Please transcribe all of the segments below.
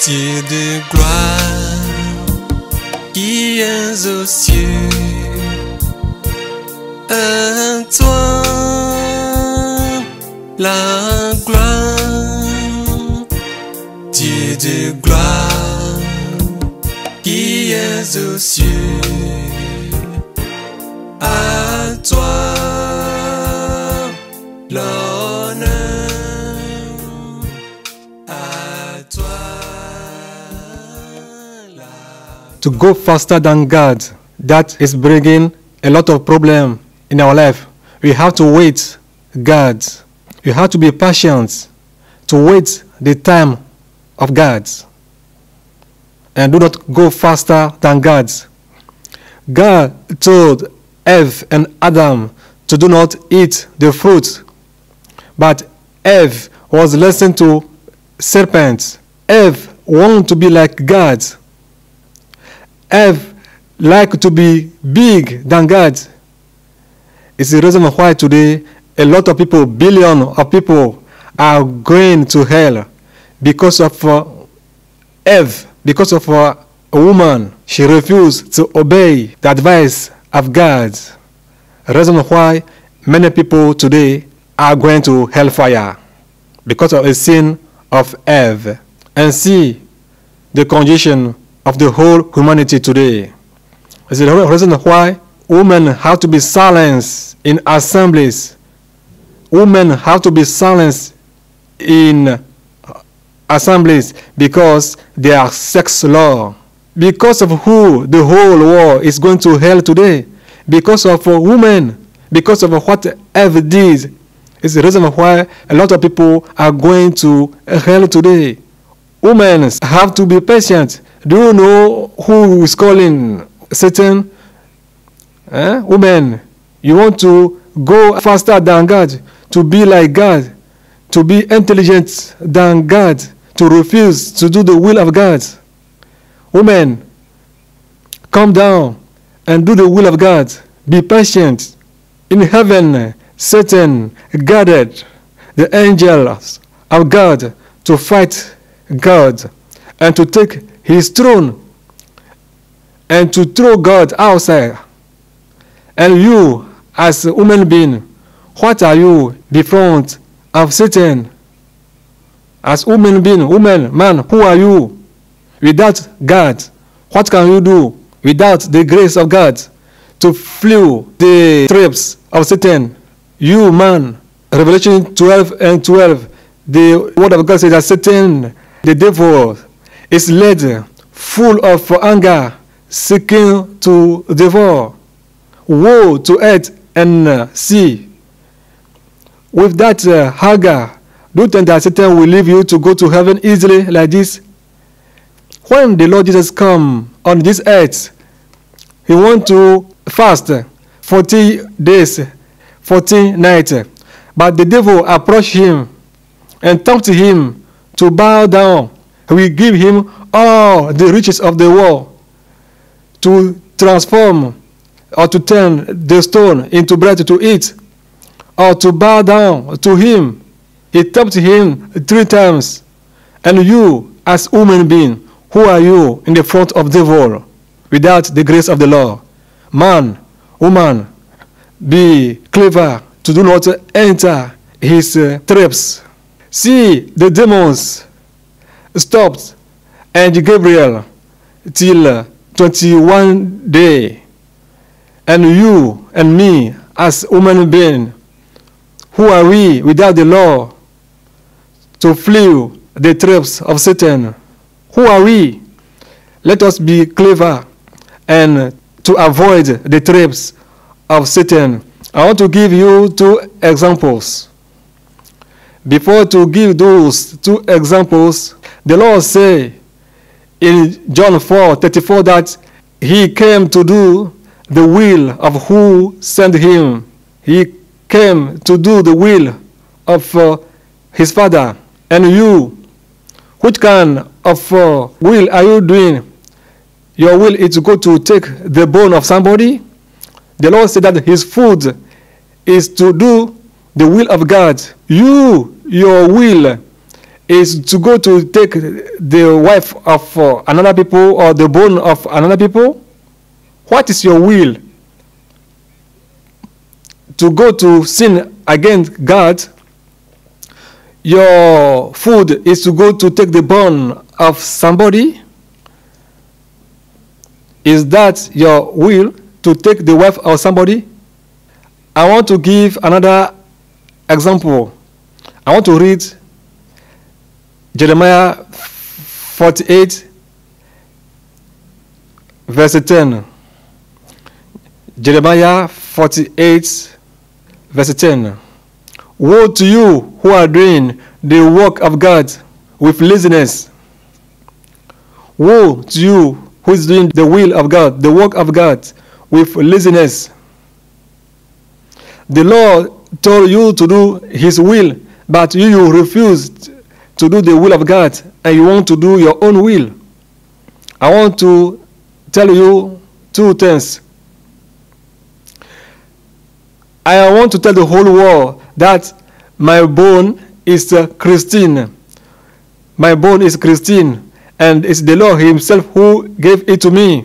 Dieu de gloire qui es aux cieux, à toi la gloire. Dieu de gloire qui es aux cieux, à toi l'honneur, à toi la... To go faster than God, that is bringing a lot of problem in our life. We have to wait God. You have to be patient to wait the time of God. And do not go faster than God. God told Eve and Adam to do not eat the fruit. But Eve was listening to serpents. Eve wanted to be like God. Eve liked to be big than God. It's the reason why today a lot of people, billions of people, are going to hell because of Eve, because of a woman. She refused to obey the advice of God. The reason why many people today are going to hellfire because of the sin of Eve. And see the condition of the whole humanity today. It's the reason why women have to be silenced in assemblies. Women have to be silenced in assemblies because they are sex law. Because of who the whole world is going to hell today. Because of women. Because of what Eve did. It's the reason why a lot of people are going to hell today. Women have to be patient. Do you know who is calling Satan? Women, you want to go faster than God, to be like God, to be intelligent than God, to refuse to do the will of God. Women, calm down and do the will of God. Be patient. In heaven, Satan gathered the angels of God to fight God and to take his throne and to throw God outside. And you, as a human being, what are you before of Satan? As human being, woman, man, who are you? Without God, what can you do without the grace of God to flee the traps of Satan? You, man, Revelation 12:12, the word of God says that Satan, the devil, is led full of anger, seeking to devour. Woe to earth and sea. With that Hagar, do you think that Satan will leave you to go to heaven easily like this? When the Lord Jesus come on this earth, he want to fast 40 days, 40 nights. But the devil approached him and talked to him to bow down. He will give him all the riches of the world to transform or to turn the stone into bread to eat, or to bow down to him. He tempted him 3 times. And you, as human being, who are you in the front of the devil without the grace of the Lord? Man, woman, be clever to do not enter his traps. See, the demons stopped and Gabriel till 21 days. And you and me, as human beings, who are we without the law to flee the traps of Satan? Who are we? Let us be clever and to avoid the traps of Satan. I want to give you 2 examples. Before to give those 2 examples, the Lord say in John 4:34 that he came to do the will of who sent him. He came to do the will of his Father. And you, which kind of will are you doing? Your will is to go to take the bone of somebody? The Lord said that his food is to do the will of God. Your will is to go to take the wife of another people or the bone of another people? What is your will? To go to sin against God? Your food is to go to take the bone of somebody? Is that your will, to take the wife of somebody? I want to give another example. I want to read Jeremiah 48 verse 10. Jeremiah 48 verse 10. Woe to you who are doing the work of God with laziness. Woe to you who is doing the will of God, the work of God with laziness. The Lord told you to do his will, but you refused to do the will of God, and you want to do your own will. I want to tell you two things. I want to tell the whole world that my bone is Christine. My bone is Christine, and it's the Lord himself who gave it to me.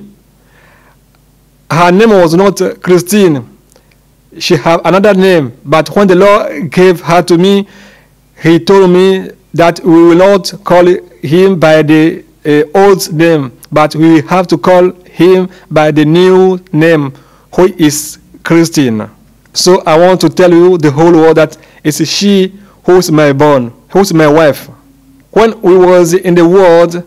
Her name was not Christine. She had another name, but when the Lord gave her to me, he told me that we will not call him by the old name, but we have to call him by the new name, who is Christine. So I want to tell you the whole world that it's she who's my bone, who's my wife. When we was in the world,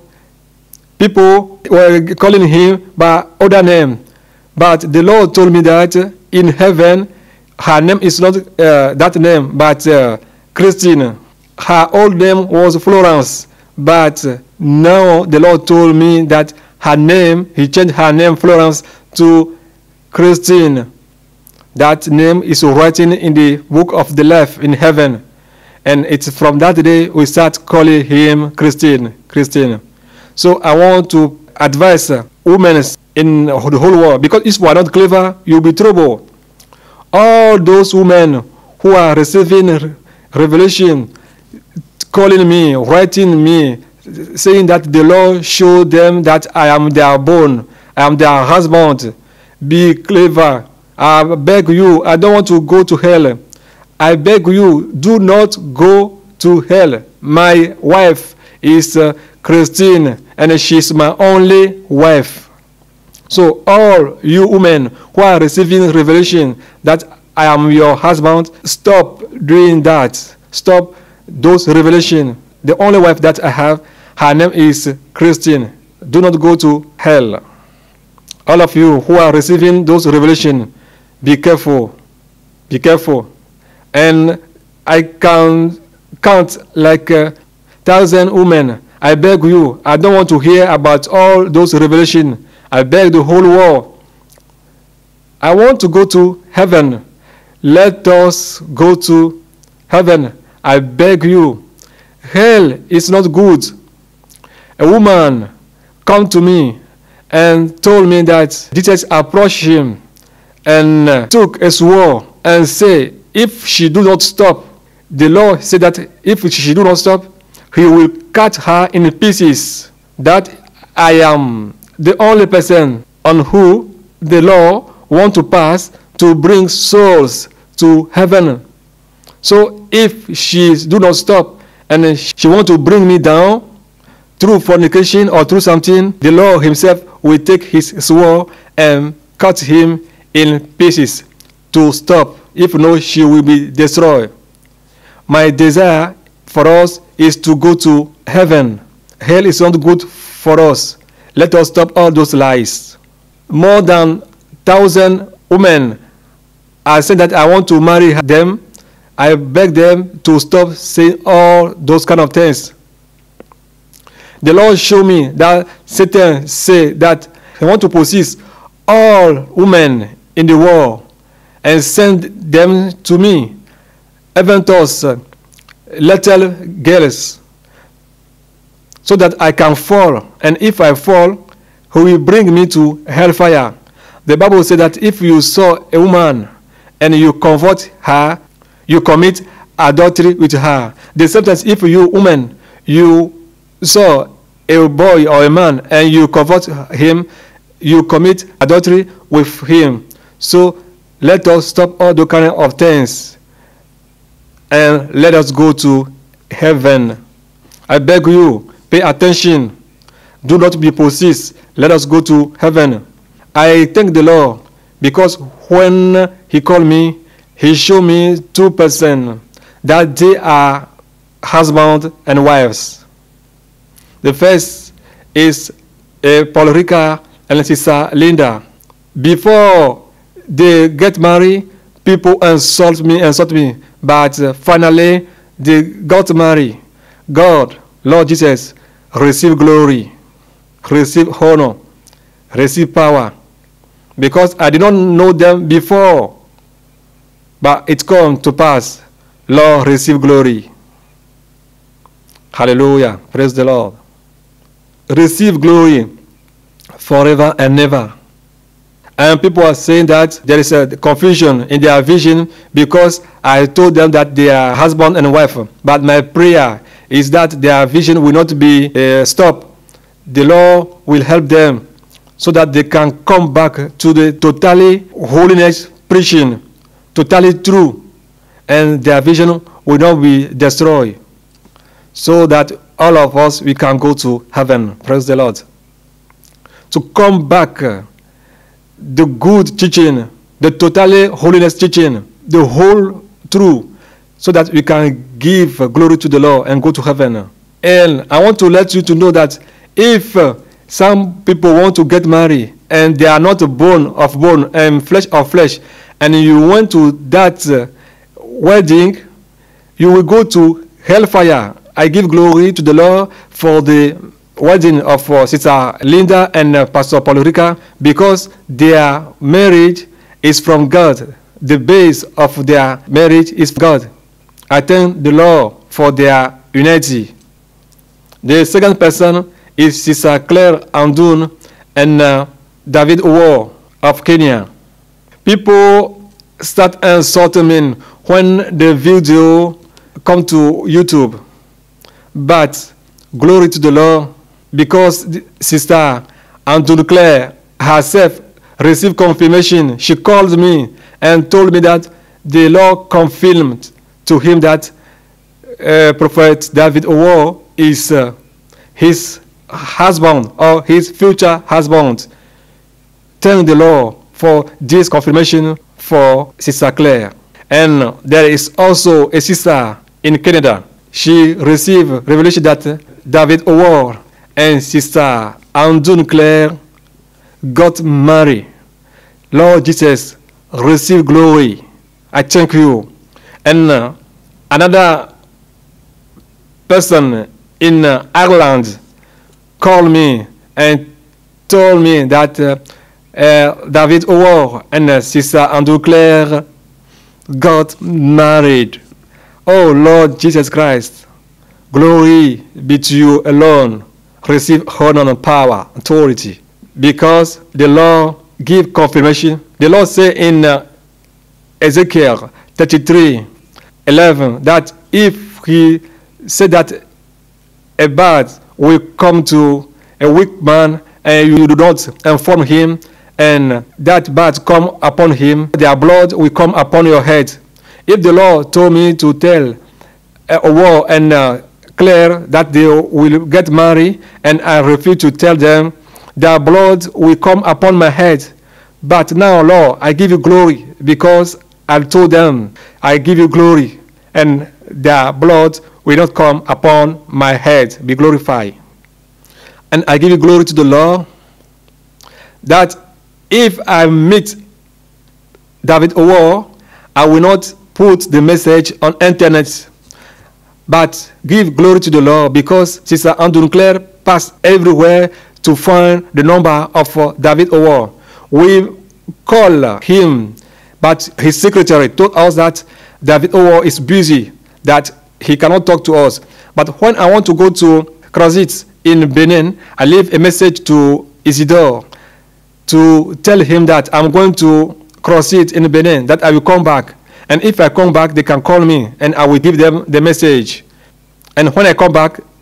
people were calling him by other name, but the Lord told me that in heaven, her name is not that name, but Christine. Her old name was Florence, but now the Lord told me that her name, he changed her name Florence to Christine. That name is written in the book of the life in heaven. And it's from that day we start calling him Christine. So I want to advise women in the whole world, because if you are not clever, you'll be trouble. All those women who are receiving revelation, calling me, writing me, saying that the Lord showed them that I am their bone, I am their husband. Be clever. I beg you, I don't want to go to hell. I beg you, do not go to hell. My wife is Christine, and she's my only wife. So all you women who are receiving revelation that I am your husband, stop doing that. Stop those revelation. The only wife that I have, her name is Christine. Do not go to hell. All of you who are receiving those revelation, be careful. Be careful. And I can count like 1,000 women. I beg you, I don't want to hear about all those revelation. I beg the whole world. I want to go to heaven. Let us go to heaven. I beg you. Hell is not good. A woman come to me and told me that Jesus approached him and took a sword and said, if she do not stop, the Lord said that if she do not stop, he will cut her in pieces. That I am the only person on who the Lord want to pass to bring souls to heaven. So if she do not stop and she want to bring me down through fornication or through something, the Lord himself will take his sword and cut him in pieces to stop. If not, she will be destroyed. My desire for us is to go to heaven. Hell is not good for us. Let us stop all those lies. More than 1,000 women are saying that I want to marry them. I beg them to stop saying all those kind of things. The Lord showed me that Satan said that he want to possess all women in the world and send them to me, even those little girls, so that I can fall. And if I fall, he will bring me to hellfire. The Bible says that if you saw a woman and you comfort her, you commit adultery with her. The same time, if you woman, you saw a boy or a man and you covet him, you commit adultery with him. So let us stop all the kind of things and let us go to heaven. I beg you, pay attention. Do not be possessed. Let us go to heaven. I thank the Lord because when he called me, he showed me 2% that they are husband and wives. The first is Paul Ricard and Sister Linda. Before they get married, people insult me, but finally they got married. God, Lord Jesus, receive glory, receive honor, receive power. Because I did not know them before, but it come to pass. Lord, receive glory. Hallelujah. Praise the Lord. Receive glory forever and ever. And people are saying that there is a confusion in their vision because I told them that they are husband and wife. But my prayer is that their vision will not be stopped. The Lord will help them so that they can come back to the totally holiness preaching, totally true, and their vision will not be destroyed, so that all of us, we can go to heaven. Praise the Lord. To come back, the good teaching, the totally holiness teaching, the whole truth, so that we can give glory to the Lord and go to heaven. And I want to let you to know that if some people want to get married and they are not bone of bone and flesh of flesh, and you went to that wedding, you will go to hellfire. I give glory to the Lord for the wedding of Sister Linda and Pastor Paul Ricard, because their marriage is from God. The base of their marriage is God. I thank the Lord for their unity. The second person is Sister Claire Andun and David Owo of Kenya. People start insulting me when the video come to YouTube. But glory to the Lord, because Sister Andun Claire herself received confirmation. She called me and told me that the Lord confirmed to him that Prophet David Owo is his husband or his future husband. Thank the Lord for this confirmation for Sister Claire. And there is also a sister in Canada. She received revelation that David Owo and Sister Andun Claire got married. Lord Jesus, receive glory. I thank you. And another person in Ireland called me and told me that David Owo and Sister Andun Claire got married. Oh Lord Jesus Christ, glory be to you alone. Receive honor and power, authority, because the Lord give confirmation. The Lord say in Ezekiel 33:11 that if he said that a bad will come to a weak man and you do not inform him, and that bad come upon him, their blood will come upon your head. If the Lord told me to tell Owo and Claire that they will get married, and I refuse to tell them, their blood will come upon my head. But now, Lord, I give you glory, because I told them, I give you glory, and their blood will not come upon my head. Be glorified. And I give you glory to the Lord, that if I meet David Owo, I will not put the message on internet, but give glory to the Lord, because Sister Andun Claire passed everywhere to find the number of David Owo. We call him, but his secretary told us that David Owo is busy, that he cannot talk to us. But when I want to go to Crozit in Benin, I leave a message to Isidore to tell him that I'm going to Crozit in Benin, that I will come back. And if I come back, they can call me, and I will give them the message. And when I come back,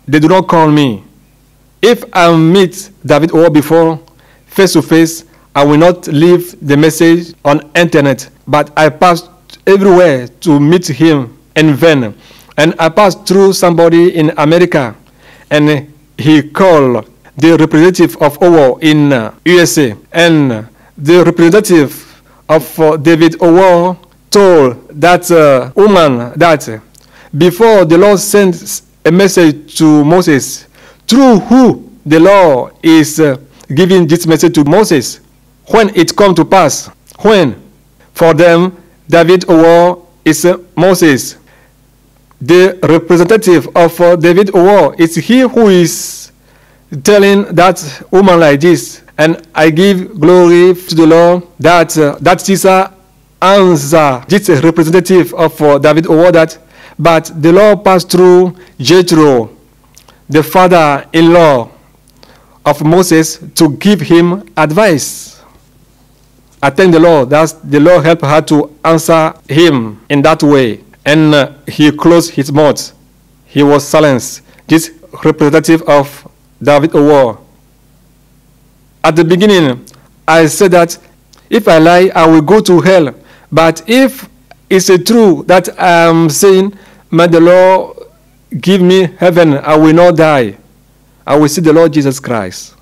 they do not call me. If I meet David Owo before, face to face, I will not leave the message on internet, but I pass everywhere to meet him in vain. And I passed through somebody in America, and he called the representative of Owo in USA, and the representative of David Owo told that woman that before the Lord sends a message to Moses, through who the Lord is giving this message to Moses, when it come to pass, when for them David Owo is Moses, the representative of David Owo is he who is telling that woman like this. And I give glory to the Lord that that sister answer this representative of David Owo that, but the Lord passed through Jethro, the father-in-law of Moses, to give him advice. I thank the Lord that the Lord helped her to answer him in that way. And he closed his mouth. He was silenced. This representative of David Owo. At the beginning, I said that if I lie, I will go to hell. But if it's true that I am saying, may the Lord give me heaven, I will not die. I will see the Lord Jesus Christ.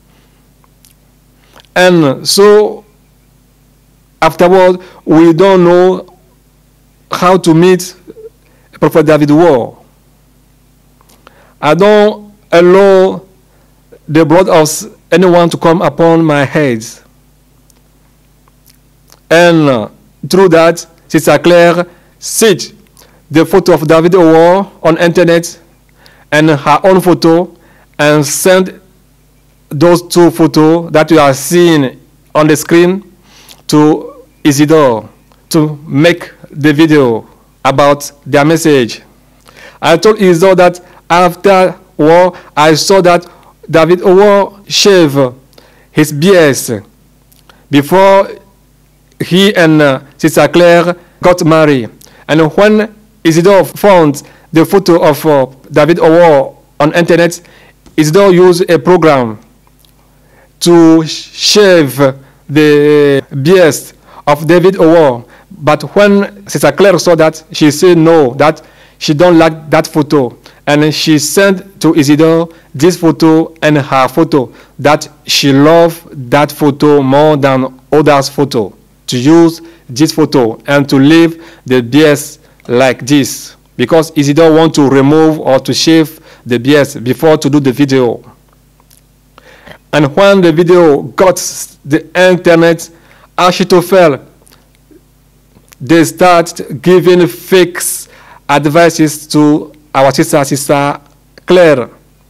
And so, afterward, we don't know how to meet Prophet David Owo. I don't allow the blood of anyone to come upon my head. And through that, Sister Claire set the photo of David Owo on internet and her own photo, and sent those two photos that you are seeing on the screen to Isidore to make the video about their message. I told Isidore that after war, I saw that David Owo shaved his beard before he and Sister Claire got married. And when Isidore found the photo of David Owo on internet, Isidore used a program to shave the beard of David Owo. But when Sister Claire saw that, she said no, that she don't like that photo. And she sent to Isidore this photo and her photo, that she loved that photo more than others' photo, to use this photo and to leave the beard like this, because Isidore want to remove or to shave the beard before to do the video. And when the video got the internet, Achitophel, they start giving fake advices to our sister Claire.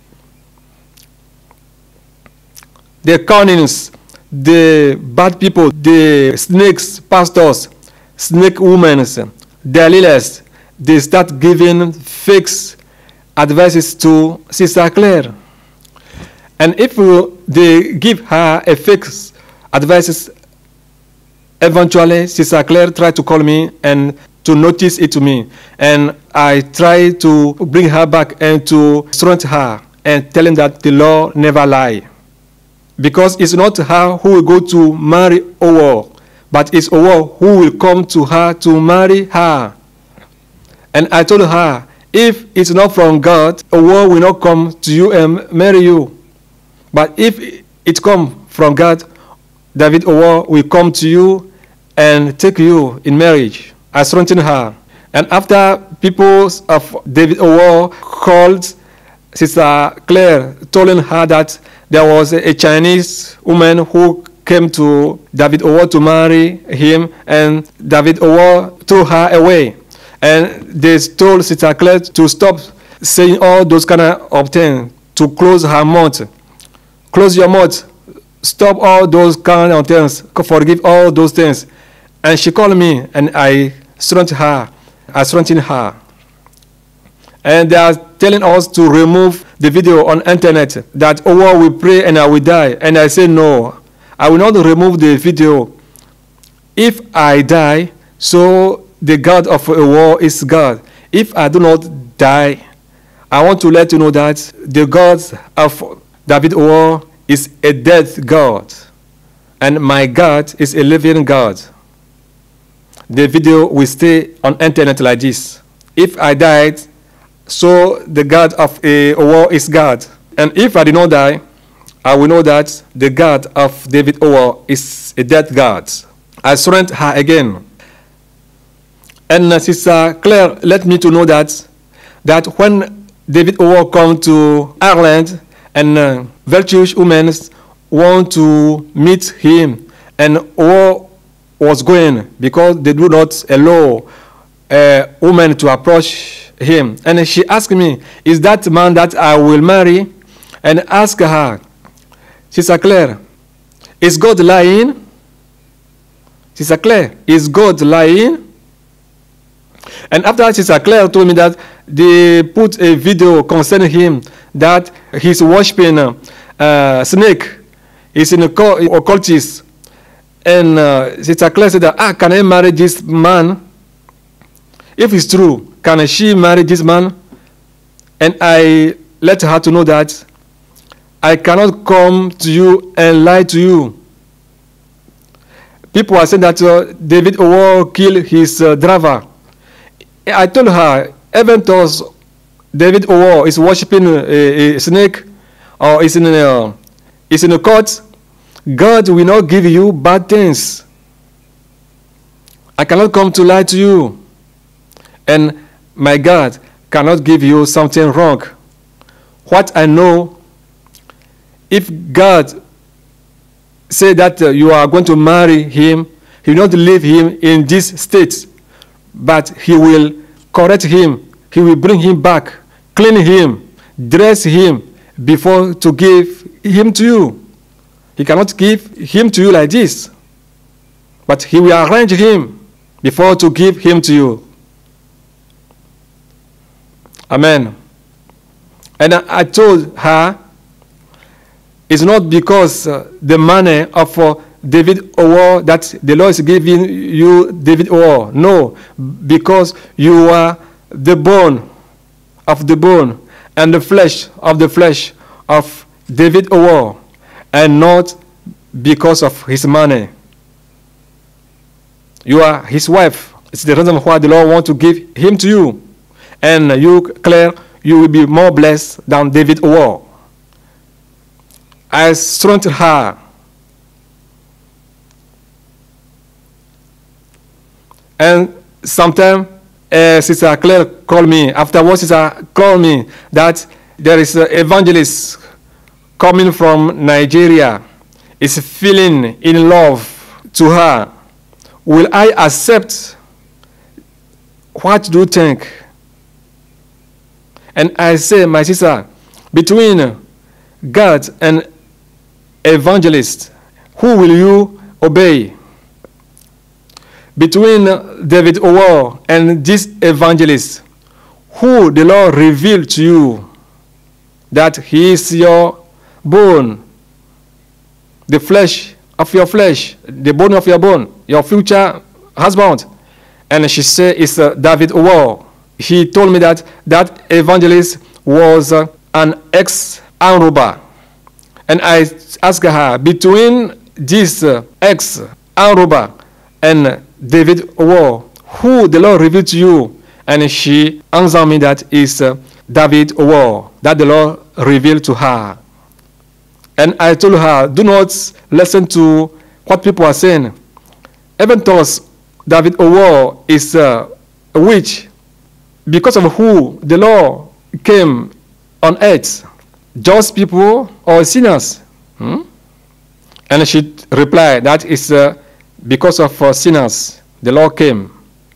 The connings, the bad people, the snakes, pastors, snake women, the leaders, they start giving fake advices to Sister Claire. And if they give her a fake advices, eventually Sister Claire tried to call me and to notice it to me. And I tried to bring her back and to strengthen her and tell him that the Lord never lie. Because it's not her who will go to marry Owo, but it's Owo who will come to her to marry her. And I told her, if it's not from God, Owo will not come to you and marry you. But if it comes from God, David Owo will come to you and take you in marriage. I strengthened her. And after people of David Owo called Sister Claire, telling her that there was a Chinese woman who came to David Owo to marry him, and David Owo threw her away. And they told Sister Claire to stop saying all those kind of things, to close her mouth. Close your mouth. Stop all those kind of things. Forgive all those things. And she called me, and I strengthened her. I strengthened her. And they are telling us to remove the video on internet, that Owo will pray and I will die. And I say no, I will not remove the video. If I die, so the God of Owo is God. If I do not die, I want to let you know that the God of David Owo is a dead God, and my God is a living God. The video will stay on internet like this. If I died, so the God of Owo is God. And if I did not die, I will know that the God of David Owo is a dead God. I surrender her again. And Sister Claire let me to know that when David Owo come to Ireland and virtuous women want to meet him, and Owo was going because they do not allow a woman to approach him. And she asked me, is that man that I will marry? And ask her, Sister Claire, is God lying? Sister Claire, is God lying? And after Sister Claire told me that they put a video concerning him, that he's worshiping snake, he's in a occultist. And Sister Claire said that, can I marry this man? If it's true, can she marry this man? And I let her to know that I cannot come to you and lie to you. People are saying that David Owo killed his driver. I told her, even though David Owo is worshiping a snake or is in a court, God will not give you bad things. I cannot come to lie to you. And my God cannot give you something wrong. What I know, if God say that you are going to marry him, he will not leave him in this state, but he will correct him. He will bring him back, clean him, dress him before to give him to you. He cannot give him to you like this, but he will arrange him before to give him to you. Amen. And I told her, it's not because the money of David Owo that the Lord is giving you David Owo. No, because you are the bone of the bone and the flesh of David Owo, and not because of his money. You are his wife. It's the reason why the Lord wants to give him to you. And you, Claire, you will be more blessed than David Owo. I strengthened her. And sometimes Sister Claire called me. Afterwards, Sister called me that there is an evangelist coming from Nigeria, is feeling in love to her. Will I accept? What do you think? And I say, my sister, between God and evangelist, who will you obey? Between David Owo and this evangelist, who the Lord revealed to you that he is your bone, the flesh of your flesh, the bone of your bone, your future husband? And she said it's David Owo. He told me that that evangelist was an ex-armed robber. And I asked her, between this ex-armed robber and David Owo, who the Lord revealed to you? And she answered me that is David Owo, that the Lord revealed to her. And I told her, do not listen to what people are saying. Even though David Owo is a witch, because of who the Lord came on earth, just people or sinners? And she replied, that is because of sinners the Lord came.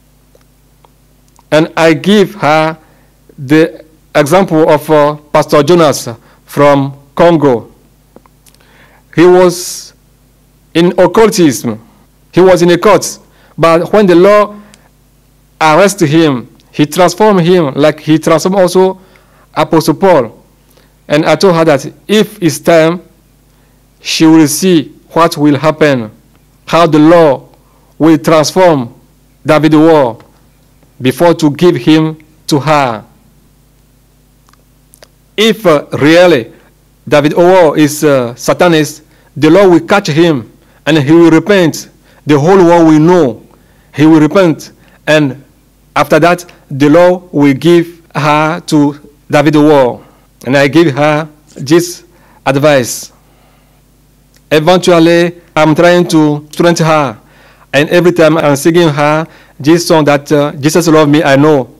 And I give her the example of Pastor Jonas from Congo. He was in occultism. He was in a cult. But when the Lord arrested him, he transformed him like he transformed also Apostle Paul. And I told her that if it's time, she will see what will happen, how the Lord will transform David Owo before to give him to her. if really David Owo is Satanist, the Lord will catch him and he will repent. The whole world will know he will repent, and after that the Lord will give her to David Owo. And I give her this advice. Eventually I'm trying to strengthen her, and every time I'm singing her this song that Jesus love me, I know.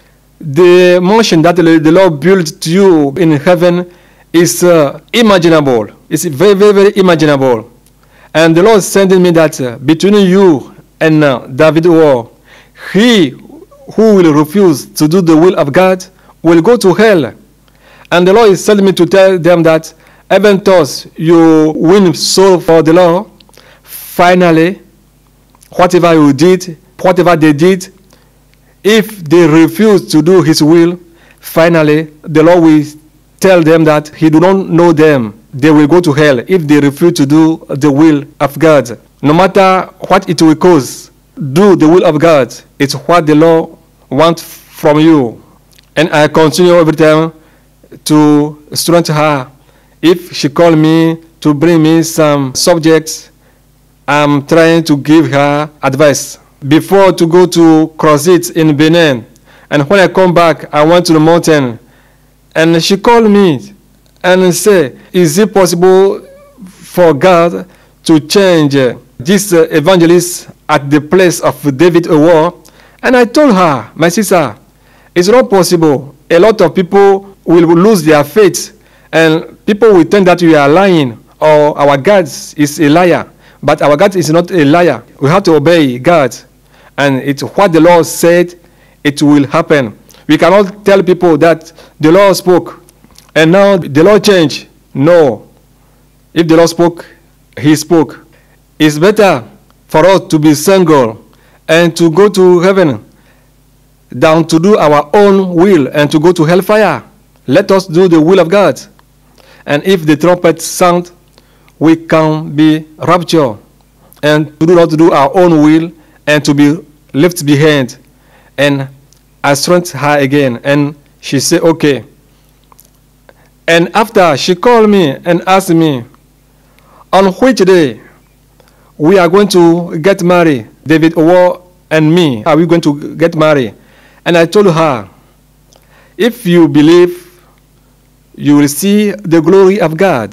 The motion that the Lord built to you in heaven is imaginable. It's very, very, very imaginable. And the Lord is sending me that between you and David Owo, he who will refuse to do the will of God will go to hell. And the Lord is telling me to tell them that even though you win soul for the Lord, finally, whatever you did, whatever they did, if they refuse to do his will, finally the Lord will tell them that he do not know them. They will go to hell if they refuse to do the will of God. No matter what it will cost, do the will of God. It's what the Lord wants from you. And I continue every time to strengthen her. If she call me to bring me some subjects, I'm trying to give her advice. Before to go to CrossFit in Benin, and when I come back, I went to the mountain, and she called me and said, is it possible for God to change this evangelist at the place of David Owo? And I told her, my sister, it's not possible. A lot of people will lose their faith, and people will think that we are lying, or our God is a liar. But our God is not a liar. We have to obey God. And it's what the Lord said, it will happen. We cannot tell people that the Lord spoke and now the Lord changed. No. If the Lord spoke, he spoke. It's better for us to be single and to go to heaven than to do our own will and to go to hellfire. Let us do the will of God. And if the trumpet sound, we can be raptured and do not do our own will and to be left behind. And I strengthened her again, and she said, okay. And after she called me and asked me, on which day we are going to get married, David Owo and me, are we going to get married? And I told her, if you believe, you will see the glory of God.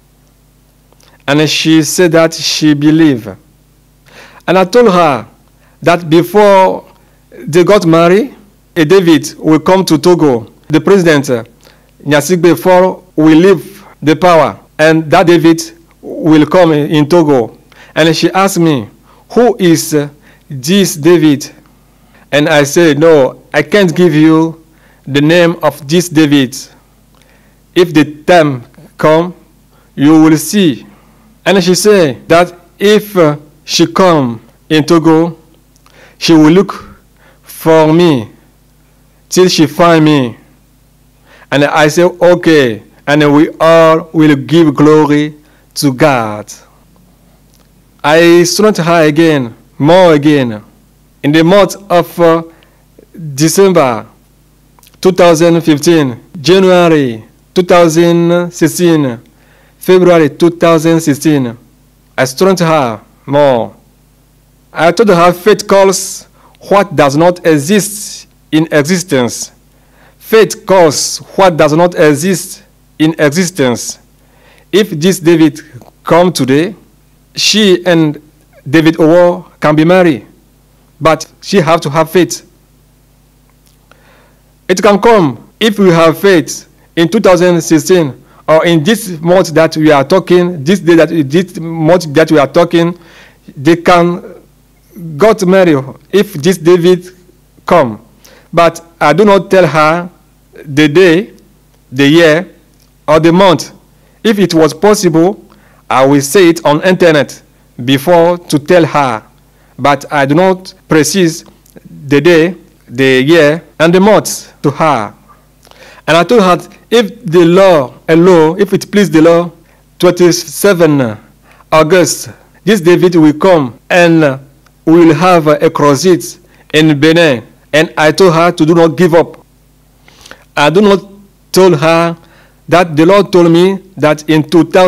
And she said that she believed. And I told her that before they got married, a David will come to Togo. The president, Nyasigbe IV, will leave the power, and that David will come in Togo. And she asked me, who is this David? And I said, no, I can't give you the name of this David. If the time comes, you will see. And she said that if she come in Togo, she will look for me till she find me. And I said, okay. And we all will give glory to God. I strengthened her again, more again. In the month of December 2015, January 2016, February 2016, I strengthened her more. I told her faith calls what does not exist in existence. Faith calls what does not exist in existence. If this David come today, she and David Owo can be married, but she have to have faith. It can come if we have faith in 2016, or in this month that we are talking, this month that we are talking, they can got married if this David come. But I do not tell her the day, the year, or the month. If it was possible, I will say it on internet before to tell her. But I do not precise the day, the year, and the month to her. And I told her, if the law allow, if it please the law, 27 August, this David will come and we will have a CrossFit in Benin. And I told her to do not give up. I do not tell her that the Lord told me that in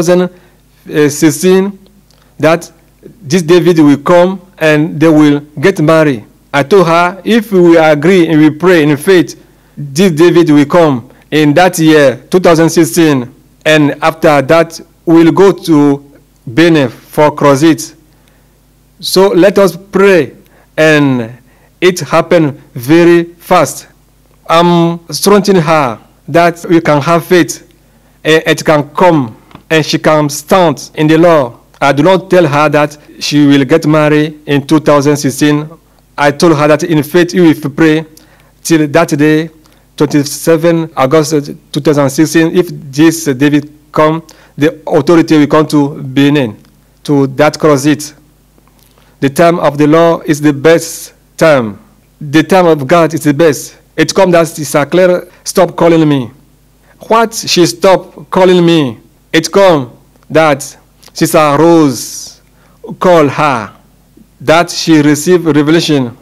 2016 that this David will come and they will get married. I told her, if we agree and we pray in faith, this David will come in that year, 2016. And after that, we'll go to Benin for CrossFit. So let us pray. And it happened very fast. I'm strengthening her that we can have faith. And it can come and she can stand in the law. I do not tell her that she will get married in 2016. I told her that in faith, if we pray till that day, 27 August 2016, if this David come, the authority will come to Benin, to that CrossFit. The time of the law is the best time. The time of God is the best. It comes that Sister Claire stop calling me. What she stopped calling me, it comes that Sister Rose called her, that she received revelation.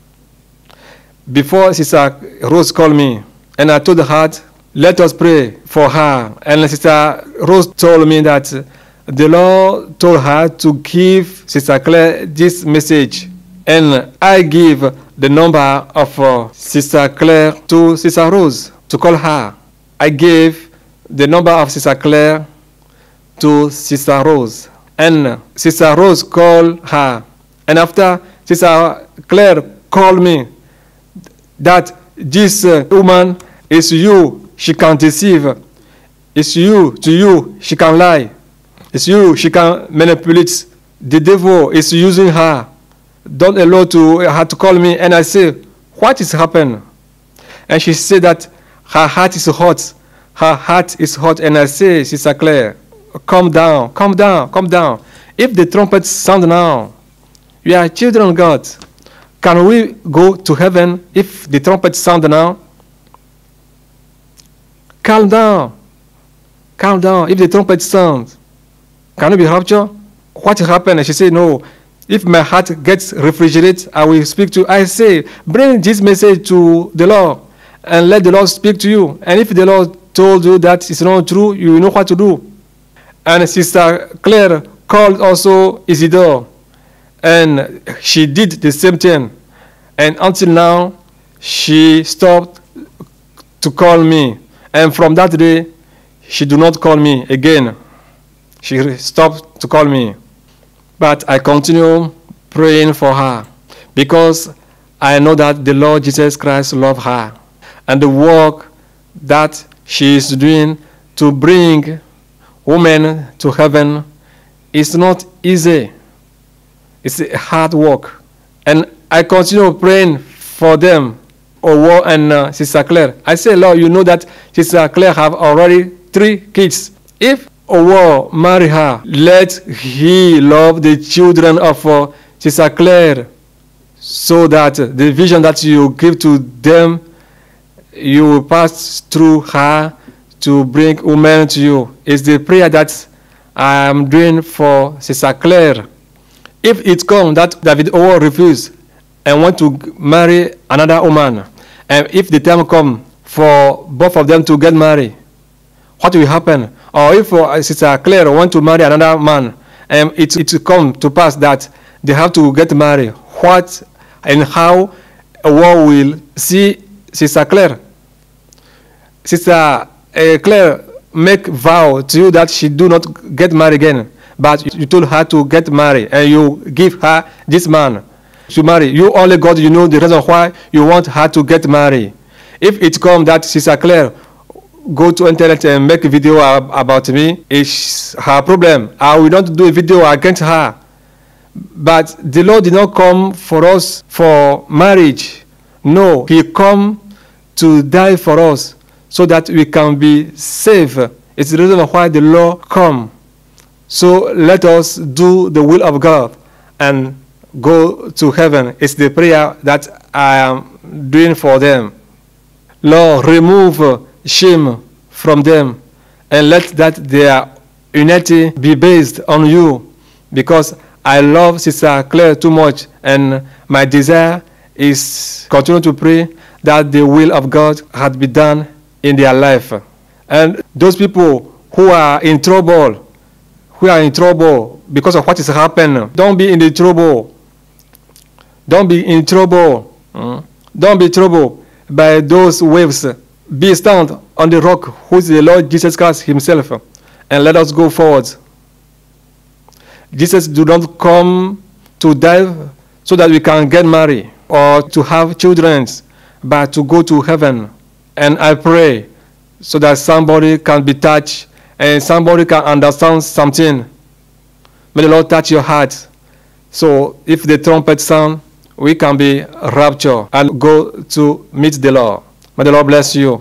Before Sister Rose called me, and I told her, let us pray for her. And Sister Rose told me that the Lord told her to give Sister Claire this message. And I give the number of Sister Claire to Sister Rose to call her. I gave the number of Sister Claire to Sister Rose. And Sister Rose called her. And after Sister Claire called me, that this woman is you, she can deceive. It's you, to you, she can lie. It's you, she can manipulate. The devil is using her. Don't allow her to call me. And I say, what is happening? And she said that her heart is hot. Her heart is hot. And I say, Sister Claire, calm down, calm down, calm down. If the trumpets sound now, we are children of God. Can we go to heaven if the trumpets sound now? Calm down. Calm down. If the trumpets sound, can we be raptured? What happened? And she said, no. If my heart gets refrigerated, I will speak to you. I say, bring this message to the Lord and let the Lord speak to you. And if the Lord told you that it's not true, you will know what to do. And Sister Claire called also Isidore. And she did the same thing. And until now, she stopped to call me. And from that day, she do not call me again. She stopped to call me. But I continue praying for her because I know that the Lord Jesus Christ loves her. And the work that she is doing to bring women to heaven is not easy. It's a hard work. And I continue praying for them, Owo and Sister Claire. I say, Lord, you know that Sister Claire have already 3 kids. If Owo marry her, let he love the children of Sister Claire, so that the vision that you give to them, you will pass through her to bring women to you. It's the prayer that I am doing for Sister Claire. If it comes that David Owo refuse and want to marry another woman, and if the time comes for both of them to get married, what will happen? Or if Sister Claire want to marry another man, and it come to pass that they have to get married, what and how Owo will see Sister Claire? Sister Claire make vow to you that she do not get married again, but you told her to get married, and you give her this man to marry. You only God, you know the reason why you want her to get married. If it comes that Sister Claire go to internet and make a video about me, it's her problem. I will not do a video against her. But the Lord did not come for us for marriage. No, He come to die for us so that we can be saved. It's the reason why the Lord come. So let us do the will of God and go to heaven. It's the prayer that I am doing for them. Lord, remove shame from them and let that their unity be based on you, because I love Sister Claire too much, and my desire is continue to pray that the will of God had been done in their life. And those people who are in trouble because of what is happening, don't be in the trouble. Don't be in trouble. Don't be troubled by those waves. Be stand on the rock, who is the Lord Jesus Christ himself, and let us go forward. Jesus did not come to die so that we can get married or to have children, but to go to heaven. And I pray so that somebody can be touched and somebody can understand something. May the Lord touch your heart. So if the trumpet sound, we can be raptured and go to meet the Lord. May the Lord bless you.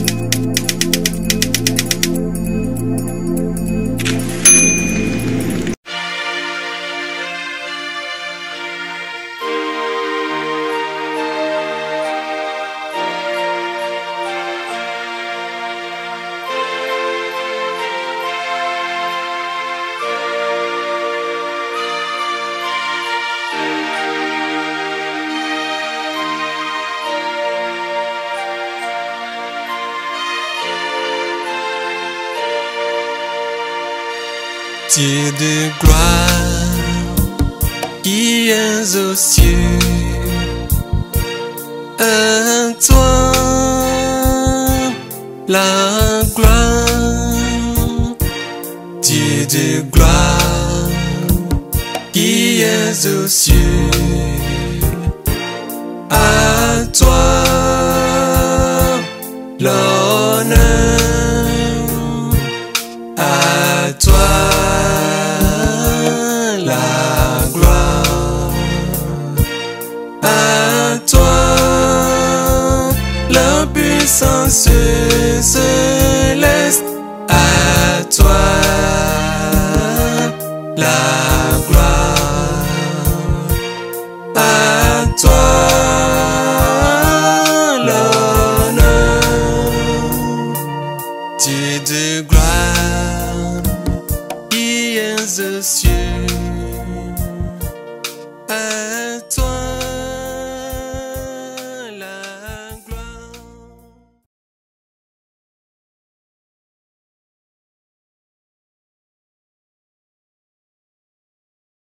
Dieu de gloire qui es aux cieux, à toi la gloire. Dieu de gloire qui es aux cieux, à toi l'honneur, à toi la gloire, à toi la puissance céleste, à toi la gloire.